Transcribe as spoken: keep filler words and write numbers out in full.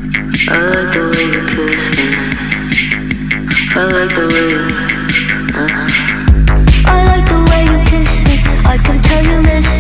I like the way you kiss me. I like the way you, uh-huh. I like the way you kiss me. I can tell you miss